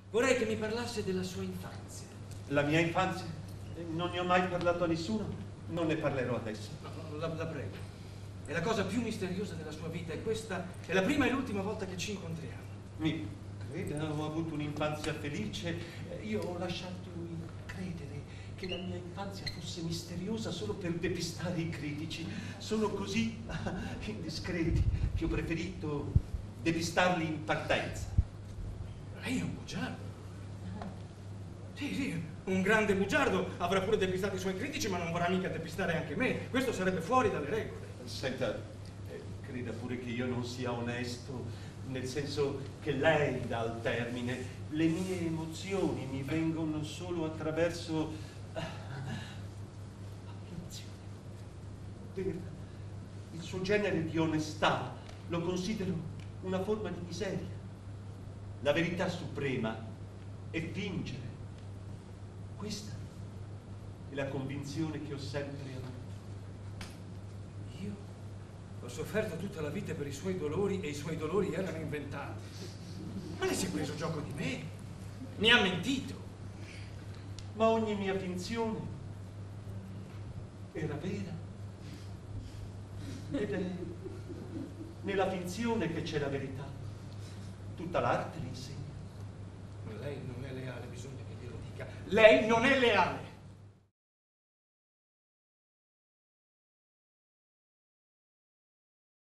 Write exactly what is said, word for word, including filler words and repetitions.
Vorrei che mi parlasse della sua infanzia. La mia infanzia? Non ne ho mai parlato a nessuno. Non ne parlerò adesso. No, no, la, la prego. È la cosa più misteriosa della sua vita e questa è la prima e l'ultima volta che ci incontriamo. Mi creda, ho avuto un'infanzia felice. Io ho lasciato credere che la mia infanzia fosse misteriosa solo per depistare i critici. Sono così indiscreti che ho preferito depistarli in partenza. Lei è un bugiardo. Sì, sì, un grande bugiardo. Avrà pure depistato i suoi critici, ma non vorrà mica depistare anche me. Questo sarebbe fuori dalle regole. Senta, eh, creda pure che io non sia onesto, nel senso che lei dà al termine. Le mie emozioni mi vengono solo attraverso l'ammirazione per il suo genere di onestà. Lo considero una forma di miseria. La verità suprema è fingere. Questa è la convinzione che ho sempre avuto. Io ho sofferto tutta la vita per i suoi dolori e i suoi dolori erano inventati. Ma lei si è preso gioco di me. Mi ha mentito. Ma ogni mia finzione era vera. Ed è nella finzione che c'è la verità. Tutta l'arte l'insegna. Ma lei non è leale, bisogna che glielo dica. Lei non è leale.